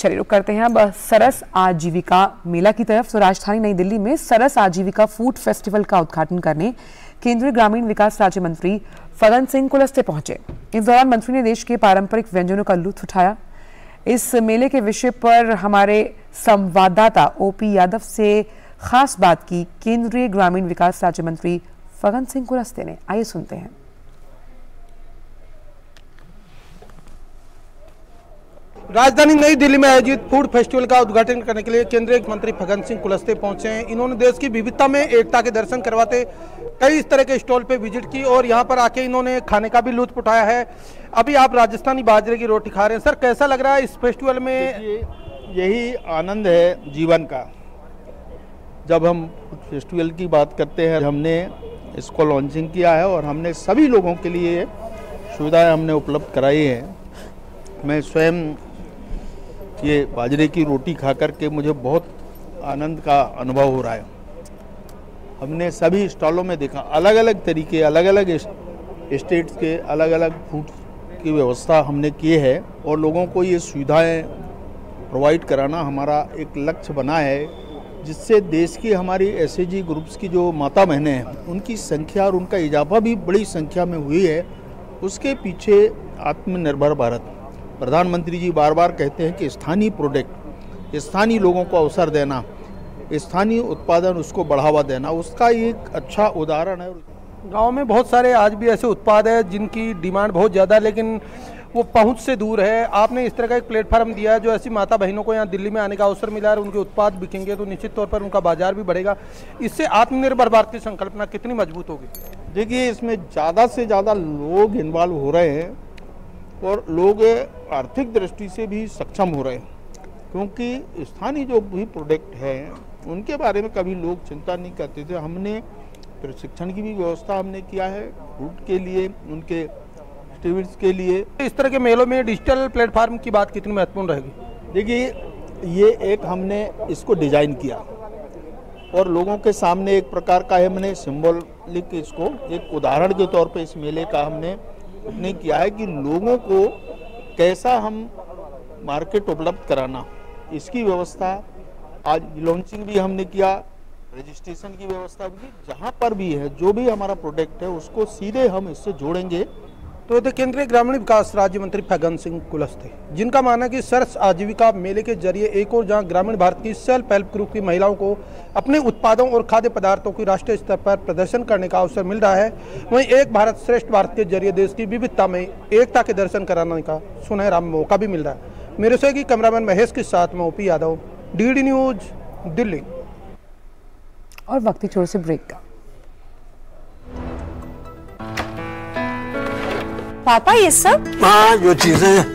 चलिए रुक करते हैं अब सरस आजीविका मेला की तरफ। तो राजधानी नई दिल्ली में सरस आजीविका फूड फेस्टिवल का उद्घाटन करने केंद्रीय ग्रामीण विकास राज्य मंत्री फग्गन सिंह कुलस्ते पहुंचे। इस दौरान मंत्री ने देश के पारंपरिक व्यंजनों का लुत्फ उठाया। इस मेले के विषय पर हमारे संवाददाता ओपी यादव से खास बात की केंद्रीय ग्रामीण विकास राज्य मंत्री फग्गन सिंह कुलस्ते ने। आइए सुनते हैं। राजधानी नई दिल्ली में आयोजित फूड फेस्टिवल का उद्घाटन करने के लिए केंद्रीय मंत्री फग्गन सिंह कुलस्ते पहुंचे हैं। इन्होंने देश की विविधता में एकता के दर्शन करवाते कई इस तरह के स्टॉल पे विजिट की और यहां पर आके इन्होंने खाने का भी लुत्फ उठाया है। अभी आप राजस्थानी बाजरे की रोटी खा रहे हैं, सर कैसा लग रहा है इस फेस्टिवल में? यही आनंद है जीवन का। जब हम फेस्टिवल की बात करते हैं, हमने इसको लॉन्चिंग किया है और हमने सभी लोगों के लिए सुविधाएं हमने उपलब्ध कराई है। मैं स्वयं ये बाजरे की रोटी खा कर के मुझे बहुत आनंद का अनुभव हो रहा है। हमने सभी स्टॉलों में देखा अलग अलग तरीके, अलग अलग स्टेट्स के अलग अलग फूड की व्यवस्था हमने की है और लोगों को ये सुविधाएं प्रोवाइड कराना हमारा एक लक्ष्य बना है, जिससे देश की हमारी एसएजी ग्रुप्स की जो माता बहनें हैं उनकी संख्या और उनका इजाफा भी बड़ी संख्या में हुई है। उसके पीछे आत्मनिर्भर भारत, प्रधानमंत्री जी बार बार कहते हैं कि स्थानीय प्रोडक्ट, स्थानीय लोगों को अवसर देना, स्थानीय उत्पादन उसको बढ़ावा देना, उसका एक अच्छा उदाहरण है। गांव में बहुत सारे आज भी ऐसे उत्पाद है जिनकी डिमांड बहुत ज़्यादा है लेकिन वो पहुंच से दूर है। आपने इस तरह का एक प्लेटफॉर्म दिया है जो ऐसी माता बहनों को यहाँ दिल्ली में आने का अवसर मिला है और उनके उत्पाद बिकेंगे तो निश्चित तौर पर उनका बाजार भी बढ़ेगा। इससे आत्मनिर्भर भारत की संकल्पना कितनी मजबूत होगी? देखिए, इसमें ज़्यादा से ज़्यादा लोग इन्वॉल्व हो रहे हैं और लोग आर्थिक दृष्टि से भी सक्षम हो रहे हैं, क्योंकि स्थानीय जो भी प्रोडक्ट हैं उनके बारे में कभी लोग चिंता नहीं करते थे। हमने प्रशिक्षण की भी व्यवस्था हमने किया है फूड के लिए, उनके एक्टिविटीज के लिए। इस तरह के मेलों में डिजिटल प्लेटफॉर्म की बात कितनी महत्वपूर्ण रहेगी? देखिए, ये एक हमने इसको डिजाइन किया और लोगों के सामने एक प्रकार का हमने सिंबॉलिक इसको एक उदाहरण के तौर पे इस मेले का हमने किया है कि लोगों को कैसा हम मार्केट उपलब्ध कराना, इसकी व्यवस्था आज लॉन्चिंग भी हमने किया, रजिस्ट्रेशन की व्यवस्था भी, जहां पर भी है जो भी हमारा प्रोडक्ट है उसको सीधे हम इससे जोड़ेंगे। तो केंद्रीय ग्रामीण विकास राज्य मंत्री फग्गन सिंह कुलस्ते, जिनका मानना है कि सरस आजीविका मेले के जरिए एक और जहां ग्रामीण भारत की सेल्फ हेल्प ग्रुप की महिलाओं को अपने उत्पादों और खाद्य पदार्थों की राष्ट्रीय स्तर पर प्रदर्शन करने का अवसर मिल रहा है, वहीं एक भारत श्रेष्ठ भारत के जरिए देश की विविधता में एकता के दर्शन कराने का सुनहरा मौका भी मिल रहा है। मेरे सहयोगी कैमरामैन महेश के साथ में OP Yadav, DD news, Delhi. और वक्त छोड़ से ब्रेक का। पापा ये सब? हाँ, जो चीजें